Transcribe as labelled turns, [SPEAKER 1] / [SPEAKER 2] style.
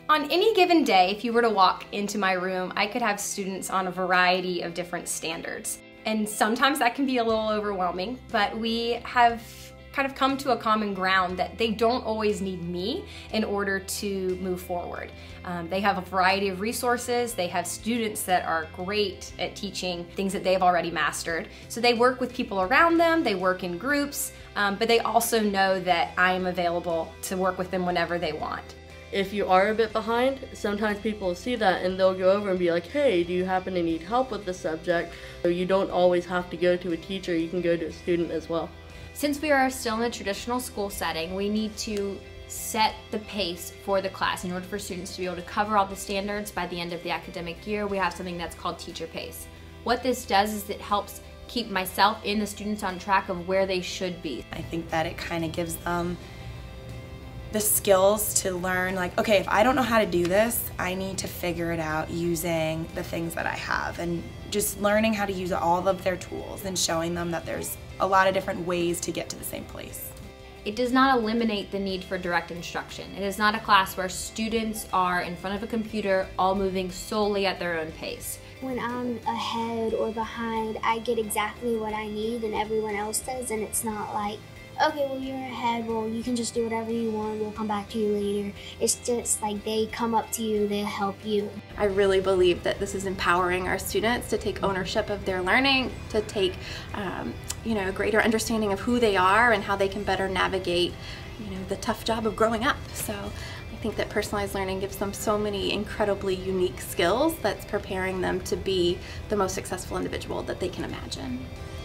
[SPEAKER 1] On any given day, if you were to walk into my room, I could have students on a variety of different standards. And sometimes that can be a little overwhelming, but we have kind of come to a common ground that they don't always need me in order to move forward. They have a variety of resources. They have students that are great at teaching things that they've already mastered. So they work with people around them, they work in groups, but they also know that I am available to work with them whenever they want.
[SPEAKER 2] If you are a bit behind, sometimes people will see that and they'll go over and be like, hey, do you happen to need help with this subject? So you don't always have to go to a teacher, you can go to a student as well.
[SPEAKER 3] Since we are still in a traditional school setting, we need to set the pace for the class. In order for students to be able to cover all the standards by the end of the academic year, we have something that's called teacher pace. What this does is it helps keep myself and the students on track of where they should be.
[SPEAKER 4] I think that it kind of gives them the skills to learn, like, okay, if I don't know how to do this, I need to figure it out using the things that I have, and just learning how to use all of their tools and showing them that there's a lot of different ways to get to the same place.
[SPEAKER 3] It does not eliminate the need for direct instruction. It is not a class where students are in front of a computer all moving solely at their own pace.
[SPEAKER 5] When I'm ahead or behind, I get exactly what I need and everyone else does, and it's not like, okay, well, you're ahead, well, you can just do whatever you want, we'll come back to you later. It's just like they come up to you, they help you.
[SPEAKER 6] I really believe that this is empowering our students to take ownership of their learning, to take a greater understanding of who they are and how they can better navigate the tough job of growing up. So I think that personalized learning gives them so many incredibly unique skills that's preparing them to be the most successful individual that they can imagine.